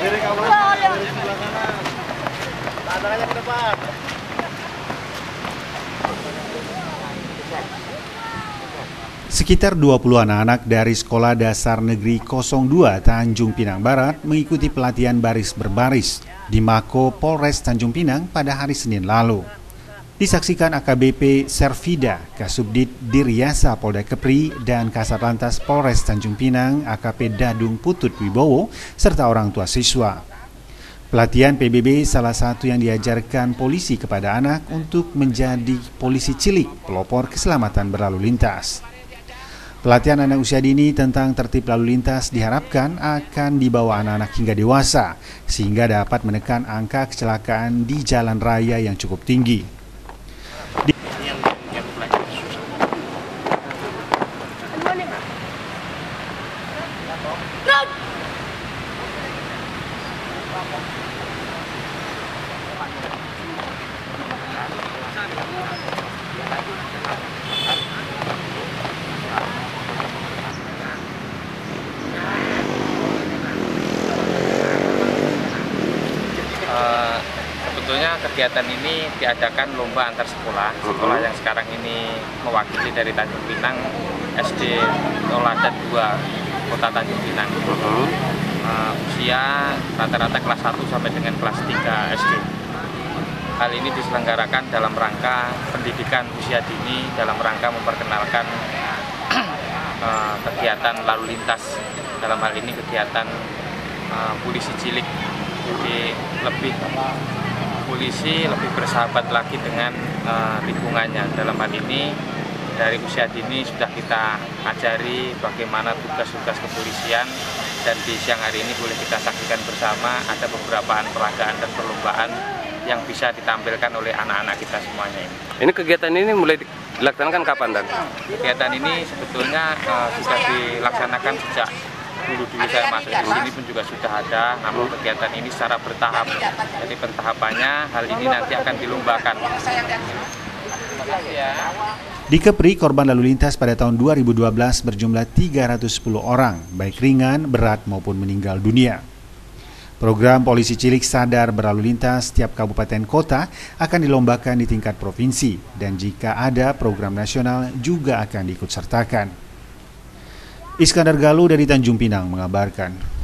Sekitar 20 anak-anak dari Sekolah Dasar Negeri 02 Tanjung Pinang Barat mengikuti pelatihan baris berbaris di Mako Polres Tanjung Pinang pada hari Senin lalu. Disaksikan AKBP Servida, Kasubdit Diryasa Polda Kepri, dan Kasatlantas Polres Tanjung Pinang AKP Dadung Putut Wibowo, serta orang tua siswa. Pelatihan PBB salah satu yang diajarkan polisi kepada anak untuk menjadi polisi cilik, pelopor keselamatan berlalu lintas. Pelatihan anak usia dini tentang tertib lalu lintas diharapkan akan dibawa anak-anak hingga dewasa, sehingga dapat menekan angka kecelakaan di jalan raya yang cukup tinggi. Sebetulnya kegiatan ini diadakan lomba antar sekolah. Sekolah yang sekarang ini mewakili dari Tanjung Pinang, SD Toladan 2 Kota Tanjung Pinang. Usia rata-rata kelas 1 sampai dengan kelas 3 SD. Hal ini diselenggarakan dalam rangka pendidikan usia dini, dalam rangka memperkenalkan kegiatan lalu lintas. Dalam hal ini kegiatan polisi cilik. Jadi polisi lebih bersahabat lagi dengan lingkungannya. Dalam hal ini dari usia dini sudah kita ajari bagaimana tugas-tugas kepolisian, dan di siang hari ini boleh kita saksikan bersama ada beberapa peragaan dan perlombaan yang bisa ditampilkan oleh anak-anak kita semuanya ini. Ini kegiatan ini mulai dilaksanakan kapan, Dan? Kegiatan ini sebetulnya sudah dilaksanakan sejak dulu saya masuk di sini pun juga sudah ada, namun kegiatan ini secara bertahap. Jadi pentahapannya hal ini nanti akan dilombakan. Di Kepri, korban lalu lintas pada tahun 2012 berjumlah 310 orang, baik ringan, berat maupun meninggal dunia. Program Polisi Cilik Sadar Berlalu Lintas setiap kabupaten kota akan dilombakan di tingkat provinsi, dan jika ada program nasional juga akan diikut sertakan. Iskandar Galuh dari Tanjung Pinang mengabarkan.